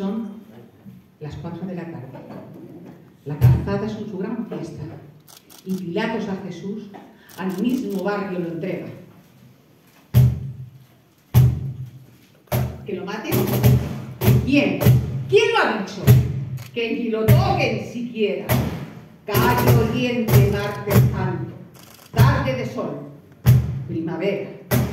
Son las 4 de la tarde. La calzada es su gran fiesta. Y Pilatos a Jesús al mismo barrio lo entrega. ¿Que lo maten? ¿Quién? ¿Quién lo ha dicho? Que ni lo toquen siquiera. Calle oriente, martes santo. Tarde de sol. Primavera.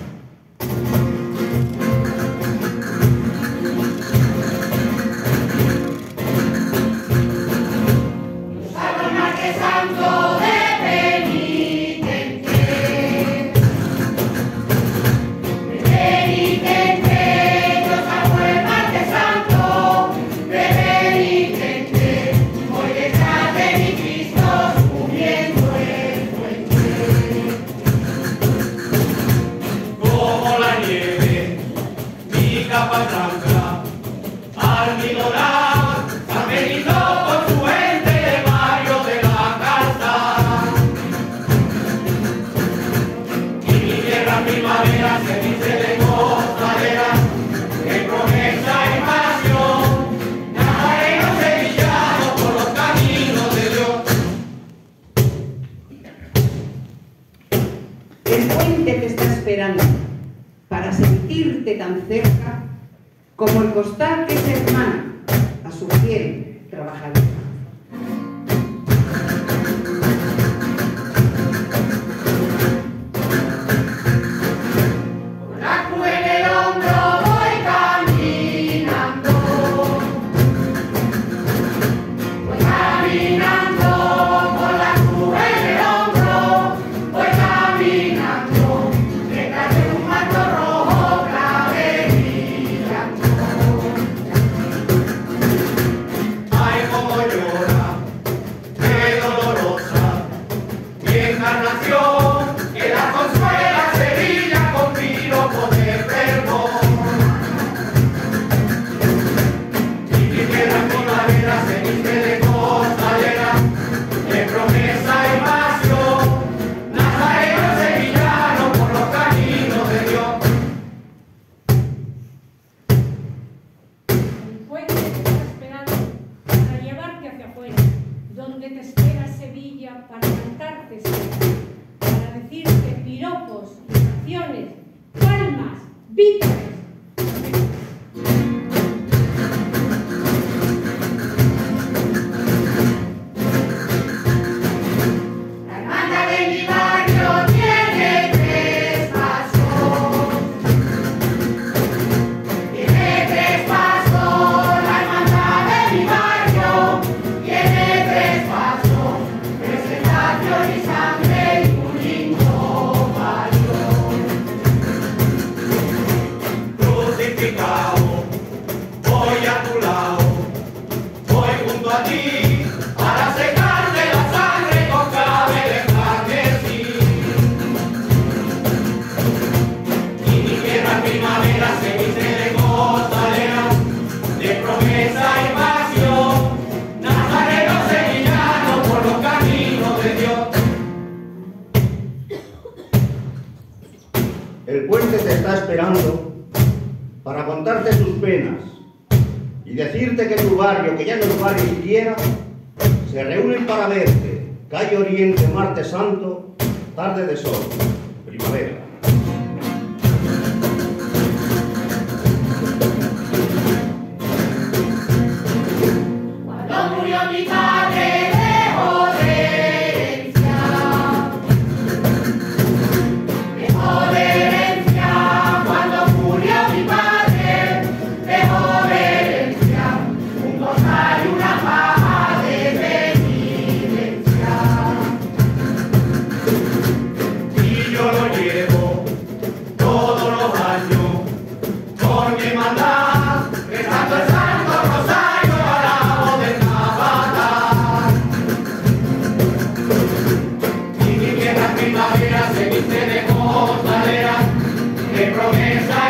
Para sentirte tan cerca como el costal que es hermana a su piel trabajadora. Donde te espera Sevilla para cantarte, para decirte piropos, canciones, palmas, vítores. El puente te está esperando para contarte sus penas y decirte que tu barrio, que ya no es barrio siquiera, se reúnen para verte. Calle Oriente, martes santo, tarde de sol, primavera. Cuando murió mi padre dejó de herencia. Cuando murió mi padre dejó de herencia un costal y una faja de penitencia. Y yo lo llevo todos los años por mi hermandad, rezando el Santo Rosario para poder matar. Y mi tierra primavera se viste de costalera, de promesa